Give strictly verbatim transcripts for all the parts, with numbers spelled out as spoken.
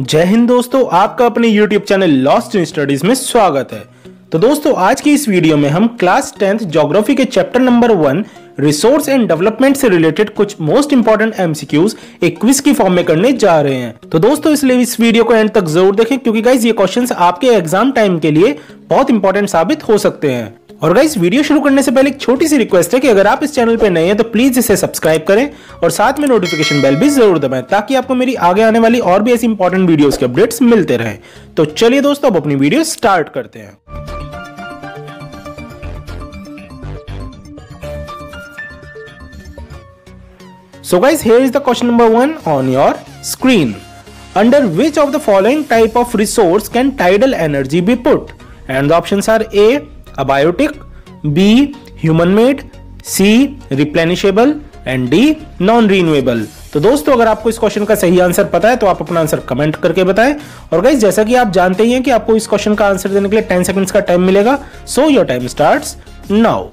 जय हिंद दोस्तों, आपका अपने YouTube channel lost in studies में स्वागत है। तो दोस्तों आज की इस वीडियो में हम क्लास टेंथ ज्योग्राफी के chapter number one resource and development से रिलेटेड कुछ मोस्ट इंपॉर्टेंट एमसीक्यूज एक क्विज की फॉर्म में करने जा रहे हैं। तो दोस्तों इसलिए इस वीडियो को एंड तक जरूर देखें, क्योंकि गाइस ये क्वेश्चंस आपके एग्जाम टाइम के लिए बहुत इंपॉर्टेंट साबित हो सकते हैं। और गाइस वीडियो शुरू करने से पहले एक छोटी सी रिक्वेस्ट है कि अगर आप इस चैनल पे नए हैं तो प्लीज इसे सब्सक्राइब करें और साथ में नोटिफिकेशन बेल भी जरूर दबाएं, ताकि आपको मेरी आगे आने वाली और भी ऐसी इंपॉर्टेंट वीडियोस के अपडेट्स मिलते रहें। तो चलिए दोस्तों अब अपनी वीडियो स्टार्ट करते हैं। So guys, here is the question number one on your screen. Under which of the following type of resource can tidal energy be put? And the options are A. Abiotic, B. Human-made, C. Replenishable and D. Non-renewable. तो दोस्तों अगर आपको इस question का सही answer पता है तो आप अपना आंसर कमेंट करके बताएं। और गाइस जैसा कि आप जानते ही हैं कि आपको इस क्वेश्चन का आंसर देने के लिए टेन सेकंड्स का टाइम मिलेगा। So your time starts now.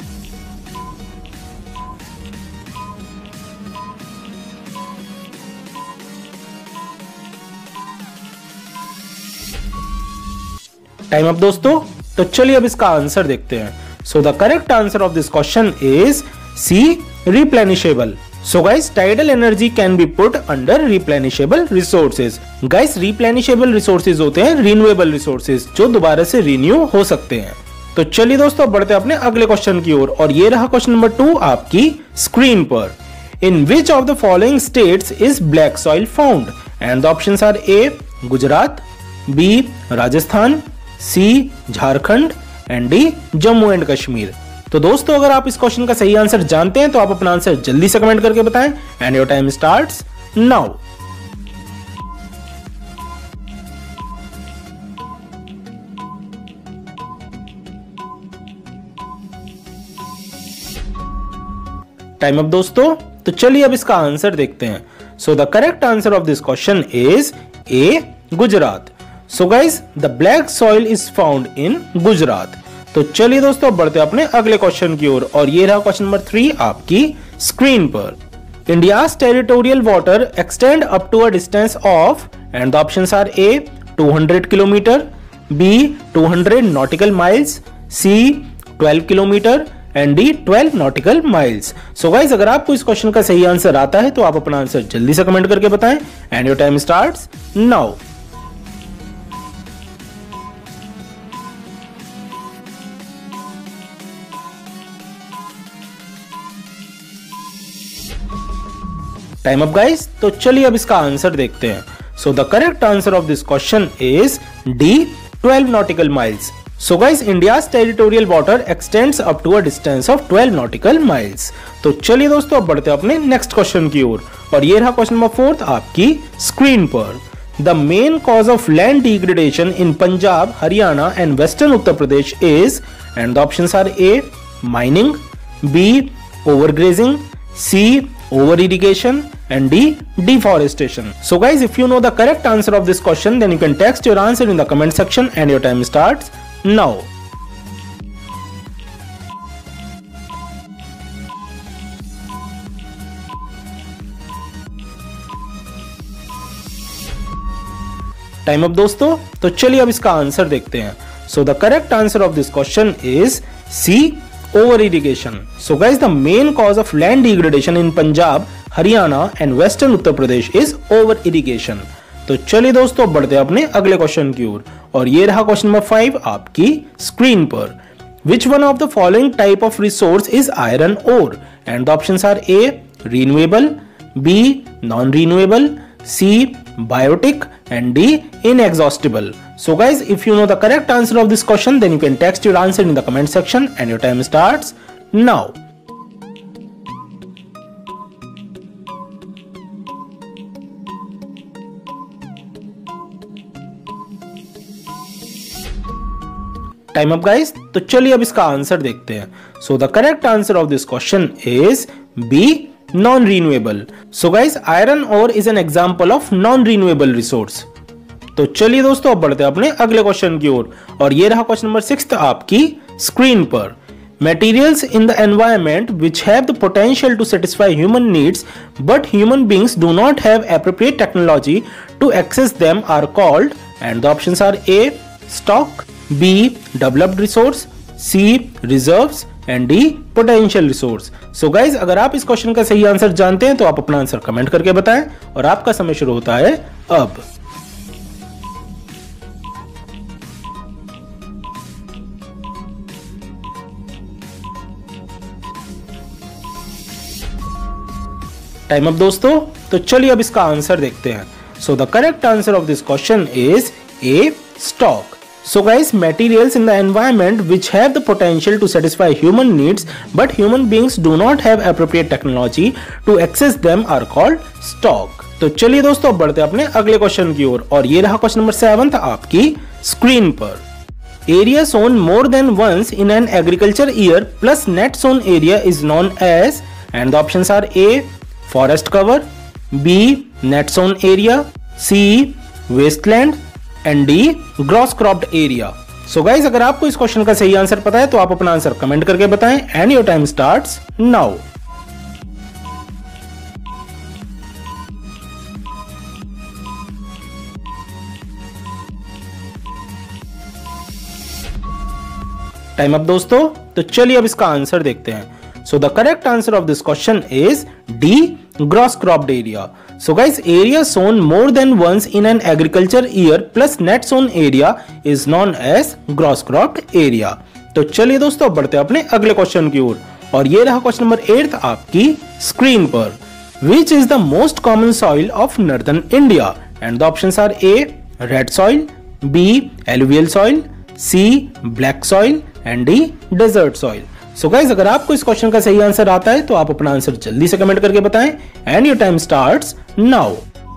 Time up दोस्तों। तो चलिए अब इसका आंसर देखते हैं। So the correct answer of this question is C, replenishable. So guys tidal energy can be put under replenishable resources. Guys replenishable resources होते हैं renewable resources जो दोबारा से रिन्यू हो सकते हैं। तो चलिए दोस्तों बढ़ते हैं अपने अगले क्वेश्चन की ओर, और ये रहा क्वेश्चन नंबर टू आपकी स्क्रीन पर। In which of the following states is black soil found? And the options are A. Gujarat, B. Rajasthan, C. Jharkhand and D. Jammu and Kashmir. तो दोस्तों अगर आप इस क्वेश्चन का सही आंसर जानते हैं तो आप अपना आंसर जल्दी से कमेंट करके बताएं and your time starts now. Time up दोस्तों। तो चलिए अब इसका आंसर देखते हैं। So the correct answer of this question is A. Gujarat. So guys the black soil is found in Gujarat. तो चलिए दोस्तों बढ़ते अपने अगले क्वेश्चन की ओर, और ये रहा क्वेश्चन नंबर थ्री आपकी स्क्रीन पर। India's territorial water extend up to a distance of, and the options are A. Two hundred kilometre, B. Two hundred nautical miles, C. Twelve kilometre and D. Twelve nautical miles. So guys अगर आपको इस question का सही answer आता है तो आप अपना आंसर जल्दी से कमेंट करके बताएं and your time starts now. Time up guys. तो चलिए अब इसका आंसर देखते हैं। So the correct answer of this question is D. Twelve nautical miles. So guys India's territorial water extends up to a distance of twelve nautical miles. तो चलिए दोस्तों अब बढ़ते हैं अपने नेक्स्ट क्वेश्चन की ओर, और ये रहा क्वेश्चन नंबर फोर्थ आपकी स्क्रीन पर। The main cause of land degradation in Punjab, Haryana and western Uttar Pradesh is, and the options are A. Mining, B. Overgrazing, C. over irrigation and D. deforestation. So guys if you know the correct answer of this question then you can text your answer in the comment section and your time starts now. Time up दोस्तों। तो चलिए अब इसका answer देखते हैं। So the correct answer of this question is C. over irrigation. So guys the main cause of land degradation in Punjab, Haryana and Western Uttar Pradesh is over irrigation. तो चलिए दोस्तों बढ़ते हैं अपने अगले क्वेश्चन की ओर, और ये रहा क्वेश्चन नंबर फाइव आपकी स्क्रीन पर। Which one of the following type of resource is iron ore? And the options are A. renewable, B. non-renewable, C. biotic and D. inexhaustible. So guys if you know the correct answer of this question then you can text your answer in the comment section and your time starts now. Time up guys. तो चलिए अब इसका answer देखते हैं। So the correct answer of this question is B. Non renewable. So guys iron ore is an example of non renewable resource. तो चलिए दोस्तों अब बढ़ते हैं अपने अगले क्वेश्चन की ओर, और ये रहा क्वेश्चन नंबर सिक्स आपकी स्क्रीन पर। materials in the environment which have the potential to satisfy human needs but human beings do not have appropriate technology to access them are called, and the options are A. stock, B. developed resource, C. reserves and D. potential resource. So guys, अगर आप इस question का सही answer जानते हैं तो आप अपना आंसर कमेंट करके बताएं और आपका समय शुरू होता है अब। टाइम अप दोस्तों, तो चलिए अब इसका आंसर देखते हैं। So the correct answer of this question is A. stock. So guys, materials in the environment which have the potential to satisfy human needs but human beings do not have appropriate technology to access them are called stock. तो चलिए दोस्तों अब बढ़ते हैं अपने अगले question की ओर और ये रहा क्वेश्चन नंबर सेवन आपकी स्क्रीन पर। Area sown more than once in an agriculture year plus net sown area is known as, and the options are A. forest cover, B. net sown area, C. wasteland and D. gross cropped area. So guys, अगर आपको इस question का सही answer पता है तो आप अपना आंसर कमेंट करके बताएं and your time starts now. Time up दोस्तों, तो चलिए अब इसका आंसर देखते हैं। So the correct answer of this question is D. gross cropped area. So guys, area sown more than once in an agriculture year plus net sown area is known as gross cropped area. तो चलिए दोस्तों बढ़ते हैं अपने अगले question की ओर और ये रहा क्वेश्चन नंबर एट आपकी स्क्रीन पर। Which is the most common soil of northern India? And the options are A. red soil, B. alluvial soil, C. black soil and D. desert soil. So so guys, अगर आपको इस question का सही answer आता है तो आप अपना आंसर जल्दी से कमेंट करके बताएं and your time starts now.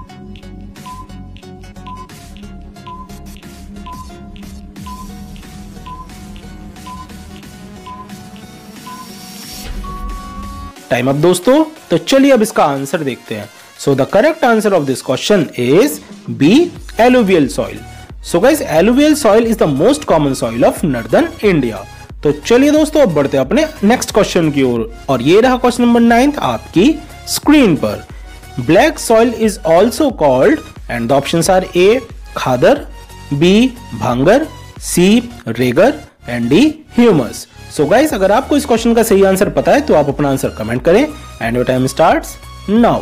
Time up दोस्तों, तो चलिए अब इसका आंसर देखते हैं। So the correct answer of this question is B. alluvial soil. So guys, alluvial soil is the most common soil of northern India. तो चलिए दोस्तों अब बढ़ते हैं अपने नेक्स्ट क्वेश्चन की ओर और ये रहा क्वेश्चन नंबर नाइन आपकी स्क्रीन पर। Black soil is also called, and the options are A. Khadar, B. Bhangar, C. Regur and D. Humus. So guys, अगर आपको इस क्वेश्चन का सही आंसर पता है तो आप अपना आंसर कमेंट करें and your time starts now.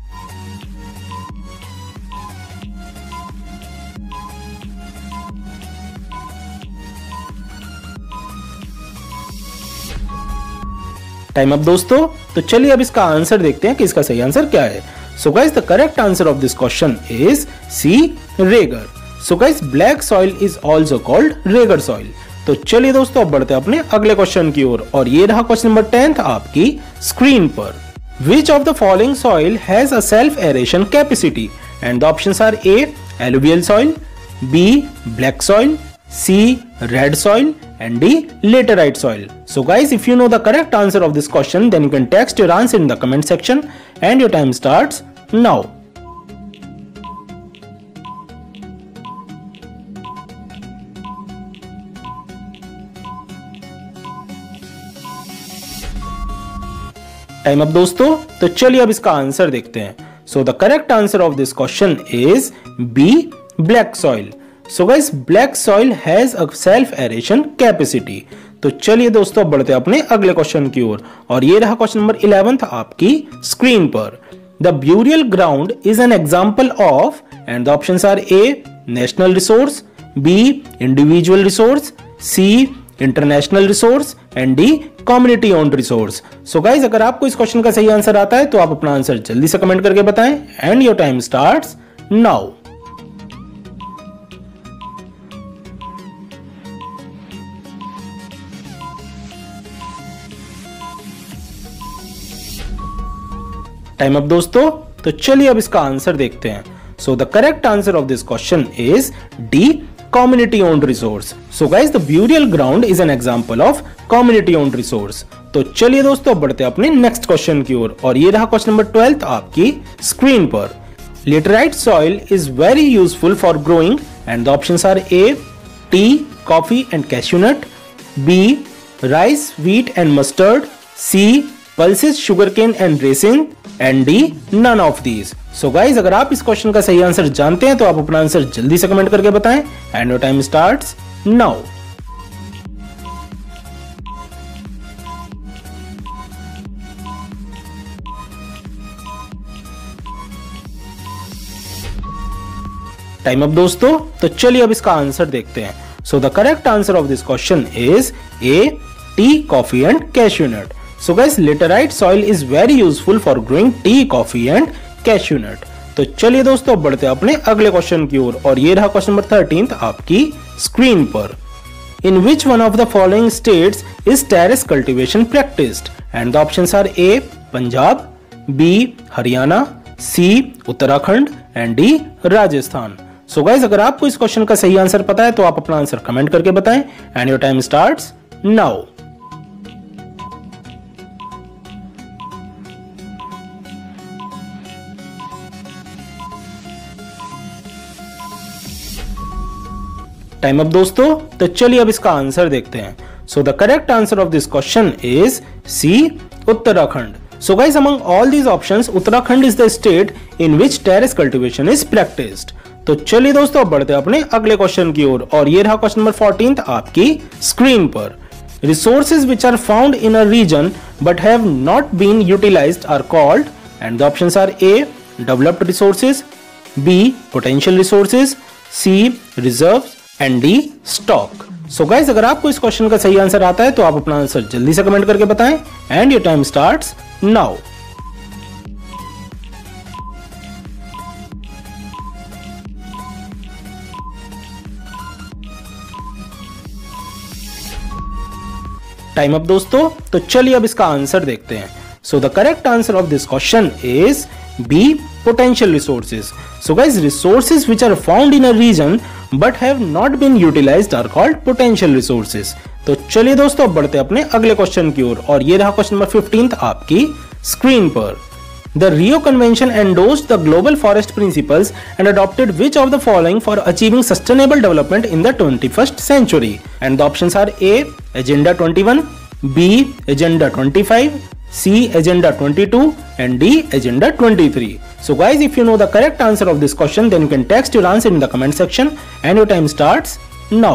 Time up दोस्तों, तो चलिए अब इसका आंसर देखते हैं कि इसका सही आंसर क्या है। So guys, the correct answer of this question is C. Regur. So guys, black soil is also called regur soil. तो चलिए दोस्तों अब बढ़ते हैं अपने अगले क्वेश्चन की ओर और ये रहा क्वेश्चन नंबर टेन आपकी स्क्रीन पर। Which of the following soil has a self aeration capacity? And the options are A. alluvial soil, B. black soil, C. red soil and D. laterite soil. So guys, if you know the correct answer of this question, then you can text your answer in the comment section and your time starts now. Time up दोस्तों, तो चलिए अब इसका answer देखते हैं। So the correct answer of this question is B. black soil. So guys, black soil has a self aeration capacity. तो चलिए दोस्तों बढ़ते हैं अपने अगले क्वेश्चन की ओर और ये रहा क्वेश्चन नंबर इलेवन आपकी स्क्रीन पर। The burial ground is an example of, and the options are A. National resource, B. Individual resource, C. International resource and D. Community owned resource. So guys, अगर आपको इस question का सही answer आता है तो आप अपना आंसर जल्दी से कमेंट करके बताएं and your time starts now. Time up दोस्तों, तो चलिए अब इसका आंसर देखते हैं। So the correct answer of this question is D. community owned resource. So guys, the burial ground is an example of community owned resource. तो चलिए दोस्तों बढ़ते हैं अपने नेक्स्ट क्वेश्चन की ओर और ये रहा क्वेश्चन नंबर ट्वेल्थ आपकी स्क्रीन पर। Laterite soil is very useful for growing and the options are A. tea, coffee and cashew nut, B. rice, wheat and mustard, C. pulses, sugarcane and raisin and D. none of these. So guys, अगर आप इस question का सही answer जानते हैं तो आप अपना आंसर जल्दी से कमेंट करके बताएं and your time starts now. Time up दोस्तों, तो चलिए अब इसका आंसर देखते हैं। So the correct answer of this question is A. Tea, coffee and cashew nut. So guys, laterite soil is very useful for growing tea, coffee and cashew nut. तो चलिए दोस्तों, अब बढ़ते हैं अपने अगले क्वेश्चन की ओर और ये रहा क्वेश्चन नंबर थर्टीन आपकी स्क्रीन पर। In which one of the following states is terrace cultivation practised? And the options are A. Punjab, B. Haryana, C. Uttarakhand and D. Rajasthan. So guys, अगर आपको इस क्वेश्चन का सही आंसर पता है तो आप अपना आंसर कमेंट करके बताएं and your time starts now. Time up दोस्तों, तो चलिए अब इसका आंसर देखते हैं। So the correct answer of this question is C. Uttarakhand. So guys, among all these options, Uttarakhand is the state in which terrace cultivation is practiced. तो चलिए दोस्तों, अब बढ़ते हैं अपने अगले क्वेश्चन की ओर और ये रहा क्वेश्चन नंबर फोर्टीन आपकी स्क्रीन पर। Resources which are found in a region but have not been utilized are called, and the options are A. developed resources, B. potential resources, C. reserves and D. stock. So so guys, अगर आपको इस question का सही answer आता है तो आप अपना आंसर जल्दी से कमेंट करके बताएं and your time starts now. Time up दोस्तों, तो चलिए अब इसका आंसर देखते हैं। So the correct answer of this question is B. potential resources. So guys, resources which are found in a region but have not been utilized are called potential resources. तो चलिए दोस्तों, अब बढ़ते हैं अपने अगले क्वेश्चन की ओर और ये रहा क्वेश्चन नंबर फिफ्टीन आपकी स्क्रीन पर। The Rio Convention endorsed the global forest principles and adopted which of the following for achieving sustainable development in the twenty-first century? And the options are A. Agenda twenty-one, B. Agenda twenty-five, C. Agenda twenty-two and D. Agenda twenty-three. So guys, if you know the correct answer of this question, then you can text your answer in the comment section and your time starts now.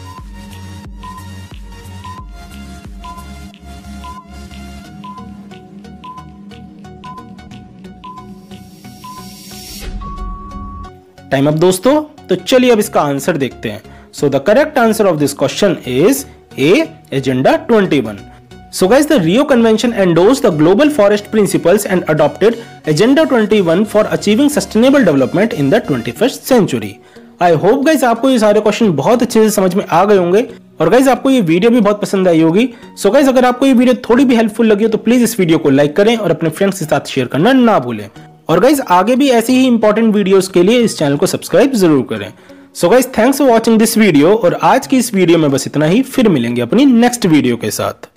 Time up दोस्तों, तो चलिए अब इसका answer देखते हैं। So the correct answer of this question is A. Agenda twenty-one. So guys, the Rio Convention endorsed the global forest principles and adopted Agenda twenty-one for achieving sustainable development in the twenty-first century. I hope guys आपको ये सारे question बहुत अच्छे से समझ में आ गए होंगे और गाइज आपको ये वीडियो भी बहुत पसंद आई होगी। सो गाइज, अगर आपको ये वीडियो थोड़ी भी हेल्पफुल लगी हो तो प्लीज इस वीडियो को लाइक करें और अपने फ्रेंड्स के साथ शेयर करना ना भूलें। और गाइज आगे भी ऐसे ही इंपॉर्टेंट वीडियोस के लिए इस चैनल को सब्सक्राइब जरूर करें। So guys, thanks for watching this video और आज की इस वीडियो में बस इतना ही। फिर मिलेंगे अपनी नेक्स्ट वीडियो के साथ।